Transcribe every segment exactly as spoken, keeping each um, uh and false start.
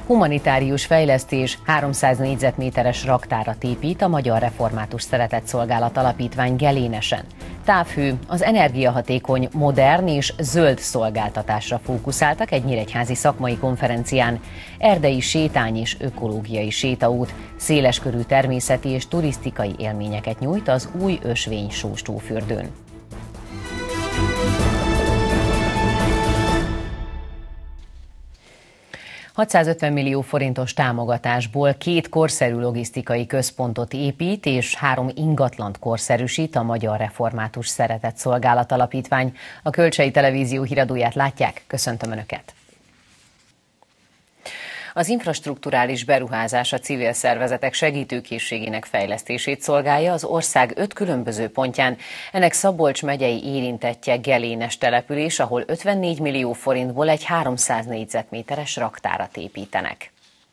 Humanitárius fejlesztés, háromszáz négyzetméteres raktárat épít a Magyar Református Szeretetszolgálat Alapítvány Gelénesen. Távhő, az energiahatékony, modern és zöld szolgáltatásra fókuszáltak egy nyíregyházi szakmai konferencián. Erdei sétány és ökológiai sétaút, széleskörű természeti és turisztikai élményeket nyújt az új ösvény Sóstófürdőn. hatszázötven millió forintos támogatásból két korszerű logisztikai központot épít és három ingatlant korszerűsít a Magyar Református Szeretetszolgálat Alapítvány. A Kölcsei Televízió híradóját látják, köszöntöm Önöket! Az infrastrukturális beruházás a civil szervezetek segítőkészségének fejlesztését szolgálja az ország öt különböző pontján. Ennek Szabolcs megyei érintettje Gelénes település, ahol ötvennégy millió forintból egy háromszáz négyzetméteres raktárat építenek.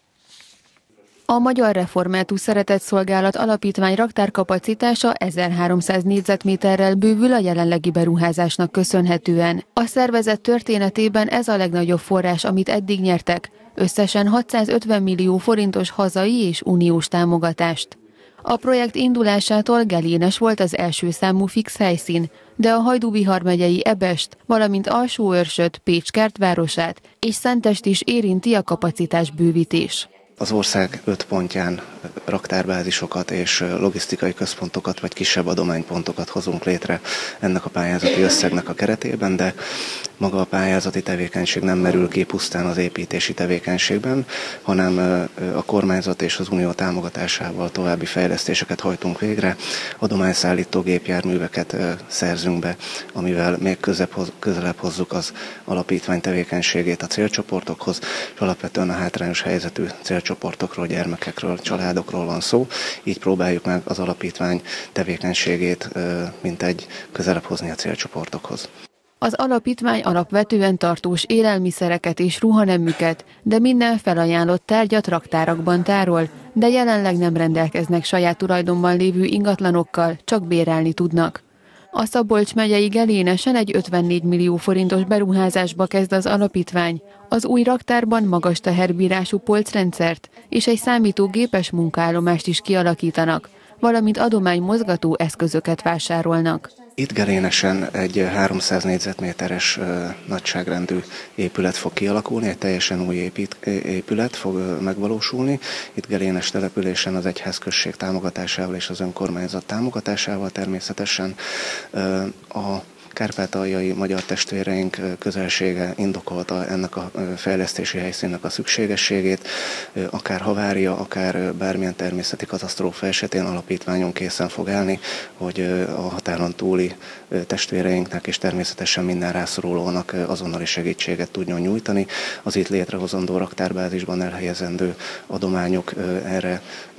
A Magyar Református Szeretetszolgálat Alapítvány raktárkapacitása ezerháromszáz négyzetméterrel bővül a jelenlegi beruházásnak köszönhetően. A szervezet történetében ez a legnagyobb forrás, amit eddig nyertek, összesen hatszázötven millió forintos hazai és uniós támogatást. A projekt indulásától Gelénes volt az első számú fix helyszín, de a Hajdú-Bihar megyei Ebest, valamint Alsó-Őrsöt, Pécs kertvárosát és Szentest is érinti a kapacitás bővítés. Az ország öt pontján raktárbázisokat és logisztikai központokat vagy kisebb adománypontokat hozunk létre ennek a pályázati összegnek a keretében, de maga a pályázati tevékenység nem merül ki pusztán az építési tevékenységben, hanem a kormányzat és az unió támogatásával további fejlesztéseket hajtunk végre, adományszállító gépjárműveket szerzünk be, amivel még közelebb hozzuk az alapítvány tevékenységét a célcsoportokhoz, és alapvetően a hátrányos helyzetű célcsoportokról, gyermekekről, családokról van szó, így próbáljuk meg az alapítvány tevékenységét mintegy közelebb hozni a célcsoportokhoz. Az alapítvány alapvetően tartós élelmiszereket és ruhaneműket, de minden felajánlott tárgyat raktárakban tárol, de jelenleg nem rendelkeznek saját tulajdonban lévő ingatlanokkal, csak bérelni tudnak. A Szabolcs megyei Gelénesen egy ötvennégy millió forintos beruházásba kezd az alapítvány. Az új raktárban magas teherbírású polcrendszert és egy számítógépes munkaállomást is kialakítanak, valamint adománymozgató eszközöket vásárolnak. Itt Gelénesen egy háromszáz négyzetméteres ö, nagyságrendű épület fog kialakulni, egy teljesen új épít, épület fog megvalósulni. Itt Gelénes településen az egyházközség támogatásával és az önkormányzat támogatásával természetesen ö, a kárpátaljai magyar testvéreink közelsége indokolta ennek a fejlesztési helyszínnek a szükségességét, akár havária, akár bármilyen természeti katasztrófa esetén alapítványon készen fog állni, hogy a határon túli testvéreinknek és természetesen minden rászorulónak azonnali segítséget tudjon nyújtani. Az itt létrehozandó raktárbázisban elhelyezendő adományok erre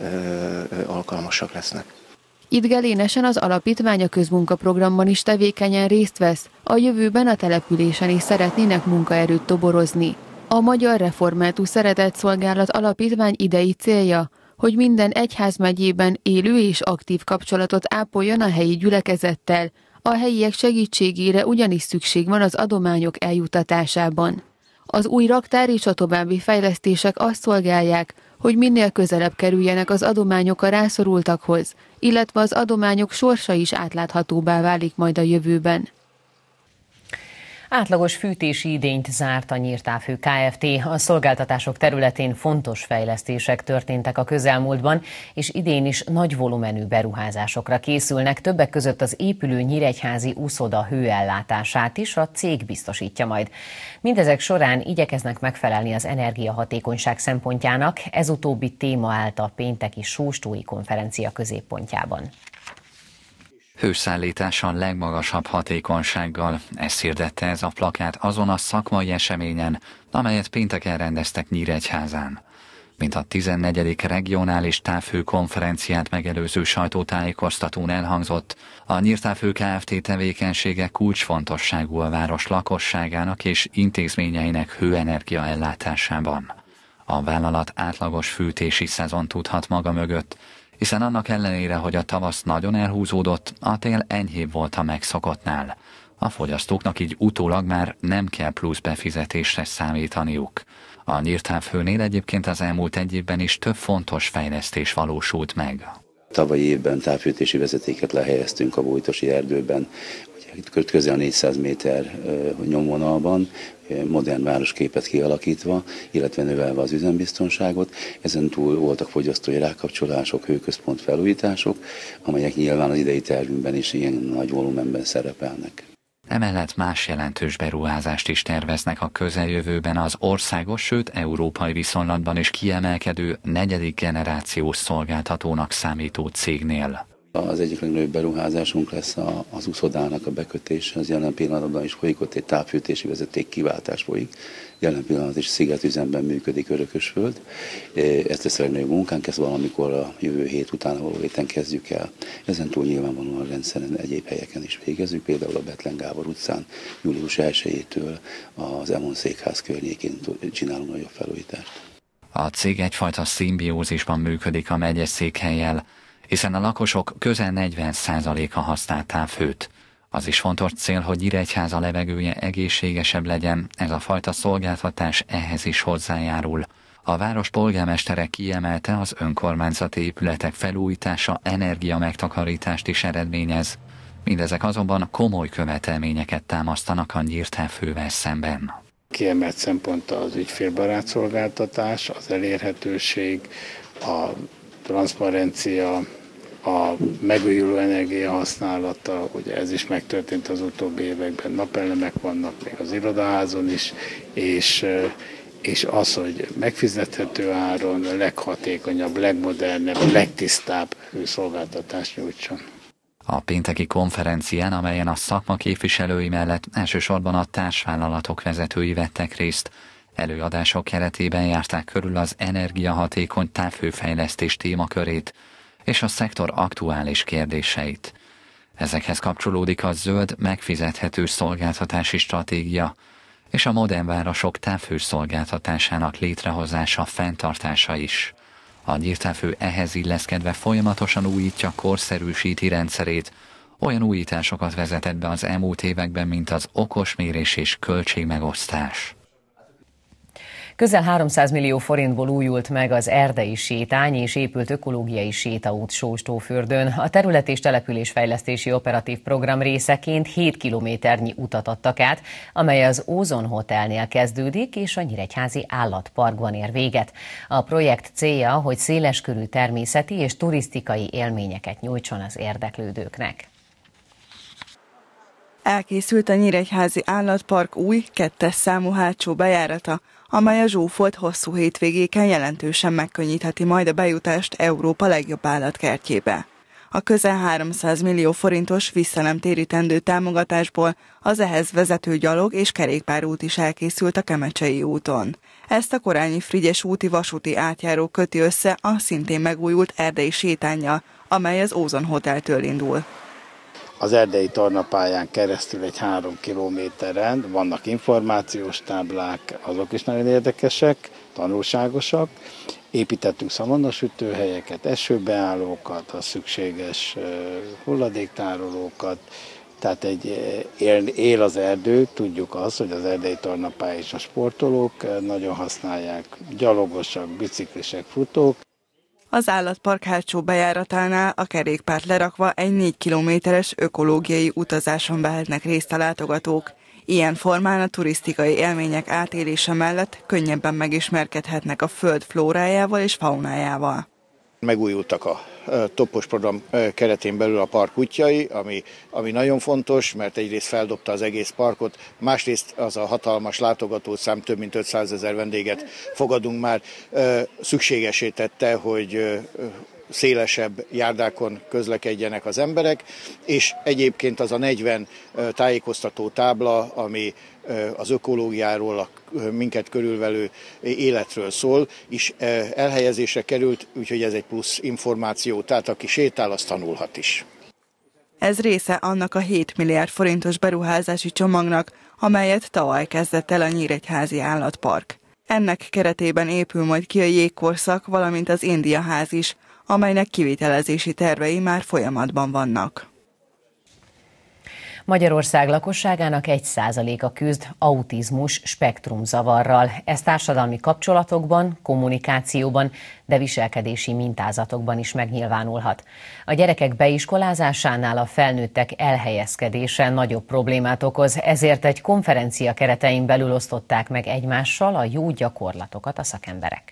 alkalmasak lesznek. Itt Gelénesen az alapítvány a közmunkaprogramban is tevékenyen részt vesz, a jövőben a településen is szeretnének munkaerőt toborozni. A Magyar Református Szeretetszolgálat Alapítvány idei célja, hogy minden egyházmegyében élő és aktív kapcsolatot ápoljon a helyi gyülekezettel, a helyiek segítségére ugyanis szükség van az adományok eljutatásában. Az új raktár és a további fejlesztések azt szolgálják, hogy minél közelebb kerüljenek az adományok a rászorultakhoz, illetve az adományok sorsa is átláthatóbbá válik majd a jövőben. Átlagos fűtési idényt zárt a Nyírtávhő Kft. A szolgáltatások területén fontos fejlesztések történtek a közelmúltban, és idén is nagy volumenű beruházásokra készülnek, többek között az épülő nyíregyházi úszoda hőellátását is a cég biztosítja majd. Mindezek során igyekeznek megfelelni az energiahatékonyság szempontjának, ez utóbbi téma állt a pénteki Sóstói konferencia középpontjában. Hőszállításon legmagasabb hatékonysággal, ezt hirdette ez a plakát azon a szakmai eseményen, amelyet pénteken rendeztek Nyíregyházán. Mint a tizennegyedik regionális távhő konferenciát megelőző sajtótájékoztatón elhangzott, a Nyírtávhő Kft. Tevékenysége kulcsfontosságú a város lakosságának és intézményeinek hőenergia ellátásában. A vállalat átlagos fűtési szezon tudhat maga mögött, hiszen annak ellenére, hogy a tavasz nagyon elhúzódott, a tél enyhébb volt a megszokottnál. A fogyasztóknak így utólag már nem kell plusz befizetésre számítaniuk. A nyírtávhőnél egyébként az elmúlt egy évben is több fontos fejlesztés valósult meg. Tavalyi évben távfűtési vezetéket lehelyeztünk a Bújtosi erdőben, itt közel a négyszáz méter nyomvonalban, modern városképet kialakítva, illetve növelve az üzembiztonságot. Ezen túl voltak fogyasztói rákapcsolások, hőközpont felújítások, amelyek nyilván az idei tervünkben is ilyen nagy volumenben szerepelnek. Emellett más jelentős beruházást is terveznek a közeljövőben az országos, sőt európai viszonylatban is kiemelkedő negyedik generációs szolgáltatónak számító cégnél. Az egyik legnagyobb beruházásunk lesz az uszodának a bekötése, az jelen pillanatban is folyik, ott egy távfűtési vezeték kiváltás folyik. Jelen pillanatban is szigetüzemben működik Örökösföld. Ez lesz a legnagyobb munkánk, ezt valamikor a jövő hét után való héten kezdjük el. Ezen túl nyilvánvalóan rendszeren egyéb helyeken is végezzük, például a Bethlen Gábor utcán július elsejétől az Emon székház környékén csinálunk nagyobb felújítást. A cég egyfajta szimbiózisban működik a megyeszékhellyel, hiszen a lakosok közel negyven százaléka használ távhőt. Az is fontos cél, hogy Nyíregyháza levegője egészségesebb legyen, ez a fajta szolgáltatás ehhez is hozzájárul. A város polgármestere kiemelte, az önkormányzati épületek felújítása energiamegtakarítást is eredményez. Mindezek azonban komoly követelményeket támasztanak a nyírtávhővel szemben. Kiemelt szempont az ügyfélbarát szolgáltatás, az elérhetőség, a transzparencia, a megújuló energia használata, ugye ez is megtörtént az utóbbi években, napelemek vannak még az irodaházon is, és, és az, hogy megfizethető áron, leghatékonyabb, legmodernebb, legtisztább szolgáltatást nyújtson. A pénteki konferencián, amelyen a szakma képviselői mellett elsősorban a társvállalatok vezetői vettek részt, előadások keretében járták körül az energiahatékony távhőfejlesztés témakörét és a szektor aktuális kérdéseit. Ezekhez kapcsolódik a zöld, megfizethető szolgáltatási stratégia és a modern városok távhő szolgáltatásának létrehozása, fenntartása is. A nyírtávhő ehhez illeszkedve folyamatosan újítja, korszerűsíti rendszerét, olyan újításokat vezetett be az elmúlt években, mint az okosmérés és költségmegosztás. Közel háromszáz millió forintból újult meg az erdei sétány és épült ökológiai sétaút Sóstófürdőn. A terület és településfejlesztési operatív program részeként hét kilométernyi utat adtak át, amely az Ózon Hotelnél kezdődik és a Nyíregyházi Állatparkban ér véget. A projekt célja, hogy széleskörű természeti és turisztikai élményeket nyújtson az érdeklődőknek. Elkészült a Nyíregyházi Állatpark új, kettes számú hátsó bejárata, amely a zsúfolt hosszú hétvégéken jelentősen megkönnyítheti majd a bejutást Európa legjobb állatkertjébe. A közel háromszáz millió forintos visszanemtérítendő támogatásból az ehhez vezető gyalog- és kerékpárút is elkészült a Kemecsei úton. Ezt a Korányi Frigyes úti vasúti átjáró köti össze a szintén megújult erdei sétánnyal, amely az Ózon Hoteltől indul. Az erdei tornapályán keresztül egy három kilométeren vannak információs táblák, azok is nagyon érdekesek, tanulságosak. Építettünk szalonnasütőhelyeket, esőbeállókat, a szükséges hulladéktárolókat, tehát egy él, él az erdő, tudjuk azt, hogy az erdei tornapálya és a sportolók nagyon használják, gyalogosok, biciklisek, futók. Az állatpark hátsó bejáratánál a kerékpárt lerakva egy négy kilométeres ökológiai utazáson vehetnek részt a látogatók. Ilyen formán a turisztikai élmények átélése mellett könnyebben megismerkedhetnek a föld flórájával és faunájával. Megújultak a toppos program keretén belül a park útjai, ami, ami nagyon fontos, mert egyrészt feldobta az egész parkot, másrészt az a hatalmas látogatószám, több mint ötszázezer vendéget fogadunk már, szükségesé tette, hogy szélesebb járdákon közlekedjenek az emberek, és egyébként az a negyven tájékoztató tábla, ami az ökológiáról, a minket körülvelő életről szól, is elhelyezésre került, úgyhogy ez egy plusz információ, tehát aki sétál, az tanulhat is. Ez része annak a hét milliárd forintos beruházási csomagnak, amelyet tavaly kezdett el a Nyíregyházi Állatpark. Ennek keretében épül majd ki a jégkorszak, valamint az Indiaház is, amelynek kivitelezési tervei már folyamatban vannak. Magyarország lakosságának egy százaléka küzd autizmus spektrumzavarral. Ez társadalmi kapcsolatokban, kommunikációban, de viselkedési mintázatokban is megnyilvánulhat. A gyerekek beiskolázásánál a felnőttek elhelyezkedése nagyobb problémát okoz, ezért egy konferencia keretein belül osztották meg egymással a jó gyakorlatokat a szakemberek.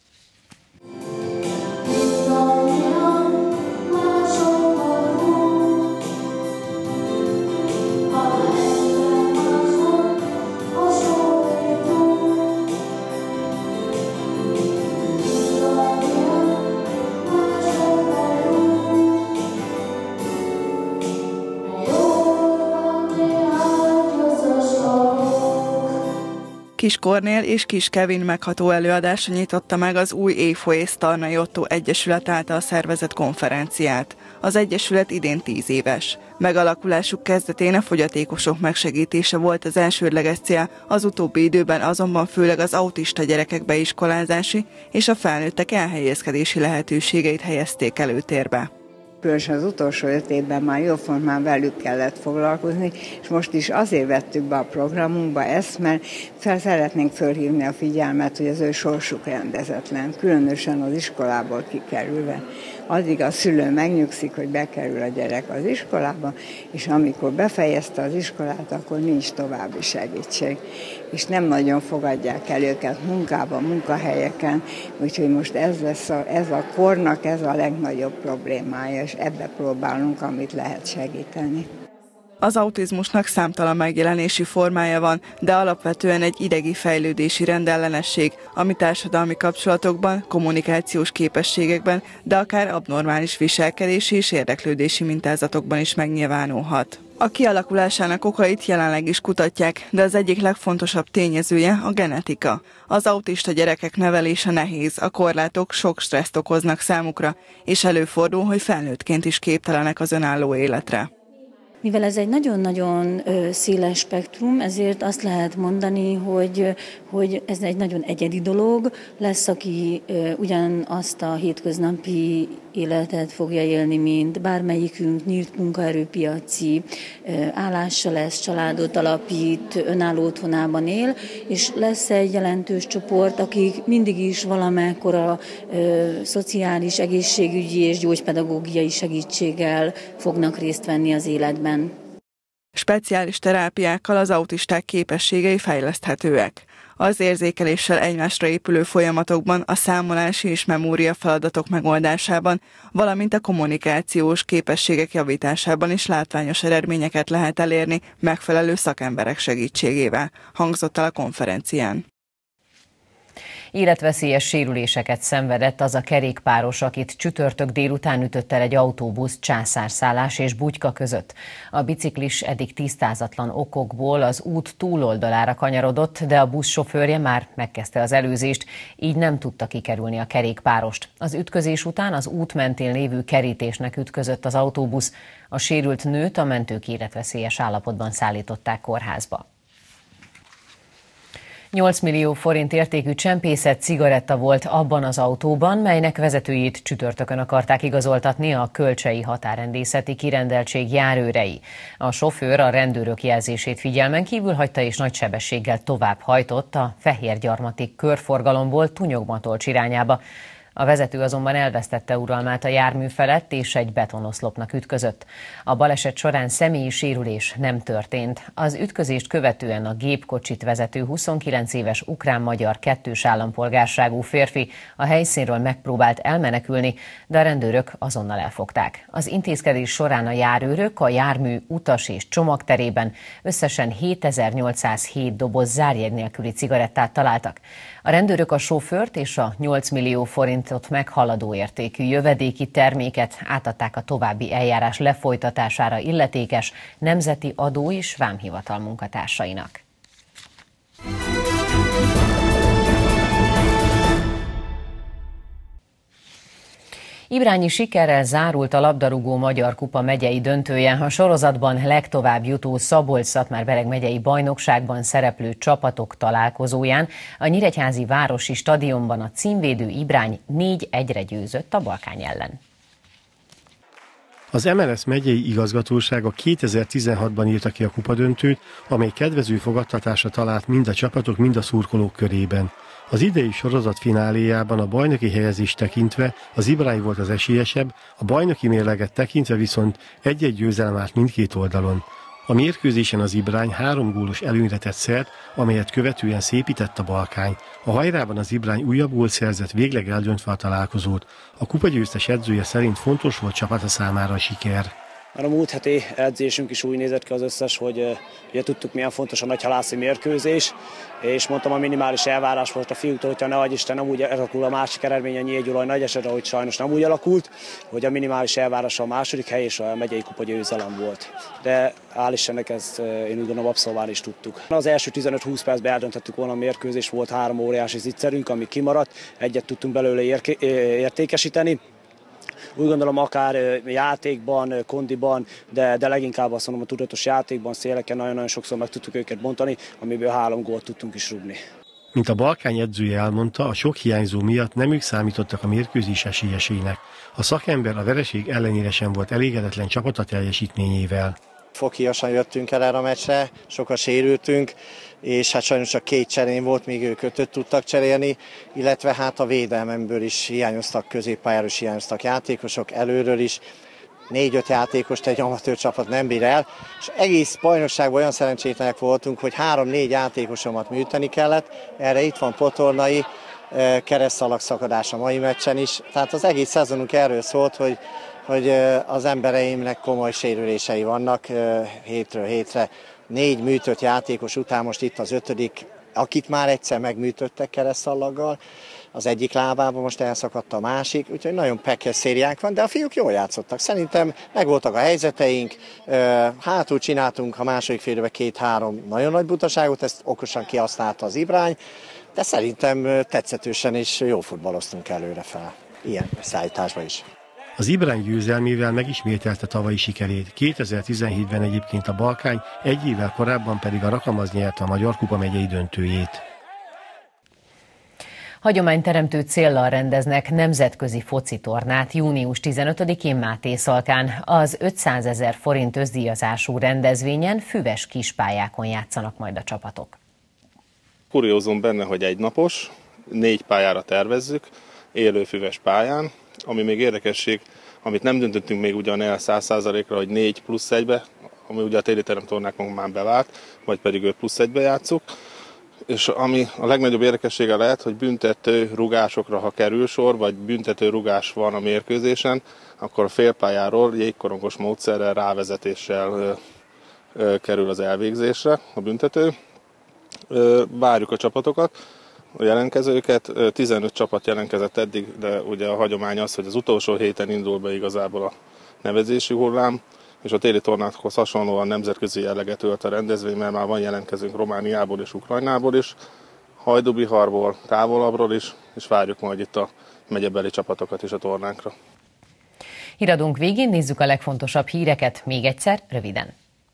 Kis Kornél és Kis Kevin megható előadása nyitotta meg az új Éjfoész Tarnai Ottó Egyesület által szervezett konferenciát. Az Egyesület idén tíz éves. Megalakulásuk kezdetén a fogyatékosok megsegítése volt az elsődleges cél, az utóbbi időben azonban főleg az autista gyerekek beiskolázási és a felnőttek elhelyezkedési lehetőségeit helyezték előtérbe. Különösen az utolsó öt évben már jóformán velük kellett foglalkozni, és most is azért vettük be a programunkba ezt, mert fel szeretnénk fölhívni a figyelmet, hogy az ő sorsuk rendezetlen, különösen az iskolából kikerülve. Addig a szülő megnyugszik, hogy bekerül a gyerek az iskolába, és amikor befejezte az iskolát, akkor nincs további segítség. És nem nagyon fogadják el őket munkában, munkahelyeken, úgyhogy most ez lesz a, ez a kornak ez a legnagyobb problémája, és ebbe próbálunk, amit lehet segíteni. Az autizmusnak számtalan megjelenési formája van, de alapvetően egy idegi fejlődési rendellenesség, ami társadalmi kapcsolatokban, kommunikációs képességekben, de akár abnormális viselkedési és érdeklődési mintázatokban is megnyilvánulhat. A kialakulásának okait jelenleg is kutatják, de az egyik legfontosabb tényezője a genetika. Az autista gyerekek nevelése nehéz, a korlátok sok stresszt okoznak számukra, és előfordul, hogy felnőttként is képtelenek az önálló életre. Mivel ez egy nagyon-nagyon széles spektrum, ezért azt lehet mondani, hogy, hogy ez egy nagyon egyedi dolog. Lesz, aki ugyanazt a hétköznapi életet fogja élni, mint bármelyikünk, nyílt munkaerőpiaci állása lesz, családot alapít, önálló otthonában él, és lesz egy jelentős csoport, akik mindig is valamekkora szociális, egészségügyi és gyógypedagógiai segítséggel fognak részt venni az életben. Speciális terápiákkal az autisták képességei fejleszthetőek. Az érzékeléssel egymásra épülő folyamatokban, a számolási és memória feladatok megoldásában, valamint a kommunikációs képességek javításában is látványos eredményeket lehet elérni megfelelő szakemberek segítségével, hangzott el a konferencián. Életveszélyes sérüléseket szenvedett az a kerékpáros, akit csütörtök délután ütött el egy autóbusz Császárszállás és Bugyka között. A biciklis eddig tisztázatlan okokból az út túloldalára kanyarodott, de a busz sofőrje már megkezdte az előzést, így nem tudta kikerülni a kerékpárost. Az ütközés után az út mentén lévő kerítésnek ütközött az autóbusz. A sérült nőt a mentők életveszélyes állapotban szállították kórházba. nyolc millió forint értékű csempészet cigaretta volt abban az autóban, melynek vezetőjét csütörtökön akarták igazoltatni a kölcsei határrendészeti kirendeltség járőrei. A sofőr a rendőrök jelzését figyelmen kívül hagyta és nagy sebességgel tovább hajtott a Fehérgyarmati körforgalomból Tunyogmatolcs irányába. A vezető azonban elvesztette uralmát a jármű felett és egy betonoszlopnak ütközött. A baleset során személyi sérülés nem történt. Az ütközést követően a gépkocsit vezető huszonkilenc éves ukrán-magyar kettős állampolgárságú férfi a helyszínről megpróbált elmenekülni, de a rendőrök azonnal elfogták. Az intézkedés során a járőrök a jármű utas és csomagterében összesen hétezer-nyolcszázhét doboz zárjegy nélküli cigarettát találtak. A rendőrök a sofőrt és a nyolc millió forintot meghaladó értékű jövedéki terméket átadták a további eljárás lefolytatására illetékes Nemzeti Adó és Vámhivatal munkatársainak. Ibrányi sikerrel zárult a labdarúgó Magyar Kupa megyei döntője. A sorozatban legtovább jutó Szabolcs-Szatmár-Bereg megyei bajnokságban szereplő csapatok találkozóján a Nyíregyházi Városi Stadionban a címvédő Ibrány négy egyre győzött a Balkány ellen. Az em el es megyei igazgatósága kétezer-tizenhatban írta ki a kupadöntőt, amely kedvező fogadtatásra talált mind a csapatok, mind a szurkolók körében. Az idei sorozat fináléjában a bajnoki helyezést tekintve az Ibrány volt az esélyesebb, a bajnoki mérleget tekintve viszont egy-egy győzelem állt mindkét oldalon. A mérkőzésen az Ibrány három gólos előnyre tett szert, amelyet követően szépített a Balkány. A hajrában az Ibrány újabb gólt szerzett, végleg eldöntve a találkozót. A kupagyőztes edzője szerint fontos volt csapata számára a siker. A múlt heti edzésünk is úgy nézett ki az összes, hogy ugye tudtuk, milyen fontos a nagyhalászi mérkőzés, és mondtam, a minimális elvárás volt a fiúktól, hogyha ne adj Isten, nem úgy alakul a másik eredmény a Nyírgyulaj nagy esetre, hogy sajnos nem úgy alakult, hogy a minimális elvárás a második hely és a megyei kupa győzelem volt. De hál' Istennek ezt én úgy gondolom abszolválni is tudtuk. Az első tizenöt-húsz percben eldöntöttük volna a mérkőzést, volt három óriási zicserünk, ami kimaradt, egyet tudtunk belőle értékesíteni. Úgy gondolom, akár játékban, kondiban, de, de leginkább azt mondom, a tudatos játékban, széleken nagyon-nagyon sokszor meg tudtuk őket bontani, amiből három gólt tudtunk is rúgni. Mint a Balkány edzője elmondta, a sok hiányzó miatt nem ők számítottak a mérkőzés esélyesének. A szakember a vereség ellenére sem volt elégedetlen csapata teljesítményével. Foghíjasan jöttünk el erre a meccsre, sokan sérültünk, és hát sajnos csak két cserén volt, míg ők ötöt tudtak cserélni, illetve hát a védelmemből is hiányoztak, középpályáról is hiányoztak játékosok, előről is. Négy-öt játékost egy amatőr csapat nem bír el, és egész bajnokságban olyan szerencsétlenek voltunk, hogy három-négy játékosomat műteni kellett, erre itt van Potornai, keresztszalag szakadás a mai meccsen is, tehát az egész szezonunk erről szólt, hogy hogy az embereimnek komoly sérülései vannak hétről hétre. Négy műtött játékos után most itt az ötödik, akit már egyszer megműtöttek keresztszallaggal, az egyik lábában most elszakadt a másik, úgyhogy nagyon pekes szériánk van, de a fiúk jól játszottak. Szerintem megvoltak a helyzeteink, hátul csináltunk a második félidőben két-három nagyon nagy butaságot, ezt okosan kihasználta az Ibrány, de szerintem tetszetősen és jó futballoztunk előre fel, ilyen szállításban is. Az Ibrány győzelmével megismételte tavalyi sikerét. kétezer-tizenhétben egyébként a Balkány, egy évvel korábban pedig a Rakamaz nyerte a Magyar Kupa megyei döntőjét. Hagyományteremtő céllal rendeznek nemzetközi focitornát június tizenötödikén Mátészalkán. Az ötszázezer forint összdíjazású rendezvényen füves kispályákon játszanak majd a csapatok. Kuriózum benne, hogy egynapos, négy pályára tervezzük, élő füves pályán. Ami még érdekesség, amit nem döntöttünk még ugyan el száz százalékra, hogy négy plusz egybe, ami ugye a téli teremtornákon már bevált, vagy pedig öt plusz egybe játsszuk. És ami a legnagyobb érdekessége lehet, hogy büntető rugásokra, ha kerül sor, vagy büntető rugás van a mérkőzésen, akkor a félpályáról jégkorongos módszerrel, rávezetéssel ö, ö, kerül az elvégzésre a büntető. Ö, várjuk a csapatokat. A jelentkezőket, tizenöt csapat jelentkezett eddig, de ugye a hagyomány az, hogy az utolsó héten indul be igazából a nevezési hullám, és a téli tornákhoz hasonlóan nemzetközi jelleget ölt a rendezvény, mert már van jelentkezőnk Romániából és Ukrajnából is, Hajdú-Biharból, távolabbról is, és várjuk majd itt a megyebeli csapatokat is a tornánkra. Híradónk végén nézzük a legfontosabb híreket még egyszer, röviden.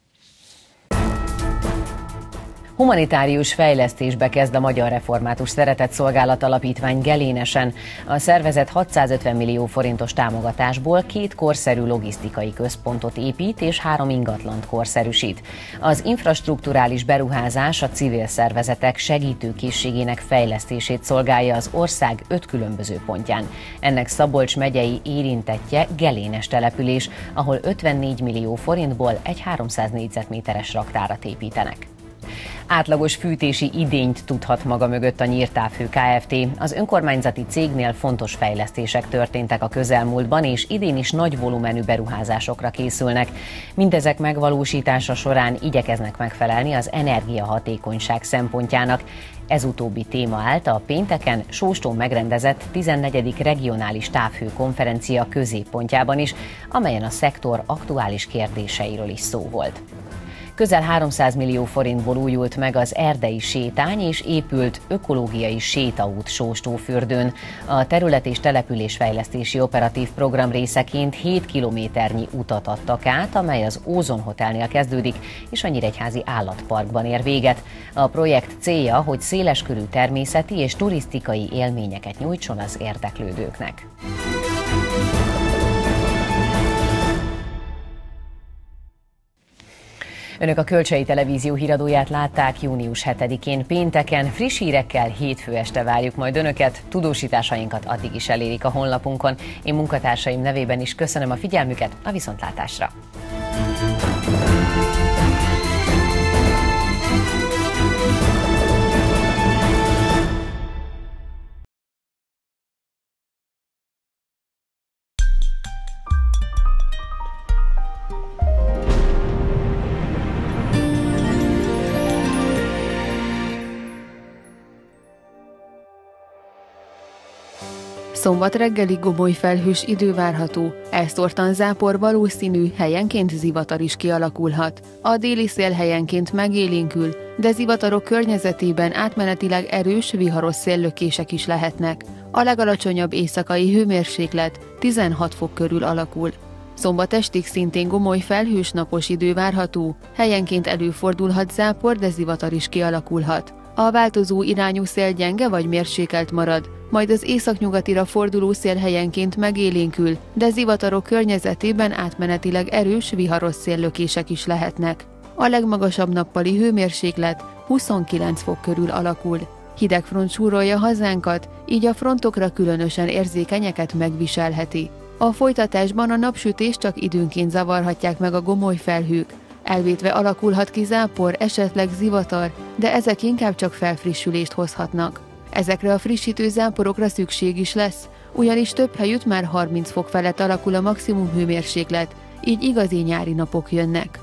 Humanitárius fejlesztésbe kezd a Magyar Református Szeretetszolgálat Alapítvány Gelénesen. A szervezet hatszázötven millió forintos támogatásból két korszerű logisztikai központot épít és három ingatlant korszerűsít. Az infrastrukturális beruházás a civil szervezetek segítőkészségének fejlesztését szolgálja az ország öt különböző pontján. Ennek Szabolcs megyei érintettje Gelénes település, ahol ötvennégy millió forintból egy háromszáz négyzetméteres raktárat építenek. Átlagos fűtési idényt tudhat maga mögött a Nyírtávhő Kft. Az önkormányzati cégnél fontos fejlesztések történtek a közelmúltban, és idén is nagy volumenű beruházásokra készülnek. Mindezek megvalósítása során igyekeznek megfelelni az energiahatékonyság szempontjának. Ez utóbbi téma állt a pénteken Sóstón megrendezett tizennegyedik regionális távhőkonferencia középpontjában is, amelyen a szektor aktuális kérdéseiről is szó volt. Közel háromszáz millió forintból újult meg az erdei sétány és épült ökológiai sétaút Sóstófürdőn. A terület és településfejlesztési operatív program részeként hét kilométernyi utat adtak át, amely az Ózon Hotelnél kezdődik és a Nyíregyházi Állatparkban ér véget. A projekt célja, hogy széleskörű természeti és turisztikai élményeket nyújtson az érdeklődőknek. Önök a Kölcsei Televízió híradóját látták június hetedikén pénteken. Friss hírekkel hétfő este várjuk majd Önöket. Tudósításainkat addig is elérik a honlapunkon. Én munkatársaim nevében is köszönöm a figyelmüket, a viszontlátásra! Szombat reggelig gomoly felhős idő várható, elszórtan zápor valószínű, helyenként zivatar is kialakulhat. A déli szél helyenként megélénkül, de zivatarok környezetében átmenetileg erős, viharos széllökések is lehetnek. A legalacsonyabb éjszakai hőmérséklet tizenhat fok körül alakul. Szombat estig szintén gomoly felhős napos idő várható, helyenként előfordulhat zápor, de zivatar is kialakulhat. A változó irányú szél gyenge vagy mérsékelt marad, majd az északnyugatira forduló szél helyenként megélénkül, de zivatarok környezetében átmenetileg erős, viharos széllökések is lehetnek. A legmagasabb nappali hőmérséklet huszonkilenc fok körül alakul. Hideg front súrolja hazánkat, így a frontokra különösen érzékenyeket megviselheti. A folytatásban a napsütést csak időnként zavarhatják meg a gomoly felhők. Elvétve alakulhat ki zápor, esetleg zivatar, de ezek inkább csak felfrissülést hozhatnak. Ezekre a frissítő záporokra szükség is lesz, ugyanis több helyütt már harminc fok felett alakul a maximum hőmérséklet, így igazi nyári napok jönnek.